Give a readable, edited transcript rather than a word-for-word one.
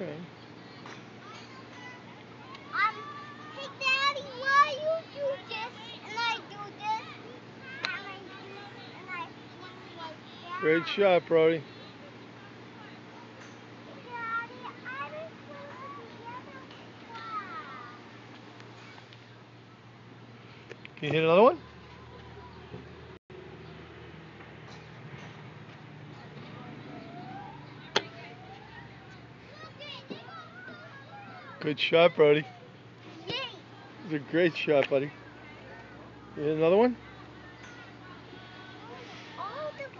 Okay. Hey Daddy, why you do this and I do this and I do and I swing like that? Great shot, Brody. Daddy, I didn't swing together. Wow. Can you hit another one? Good shot, Brody. Yay. It was a great shot, buddy. You hit another one?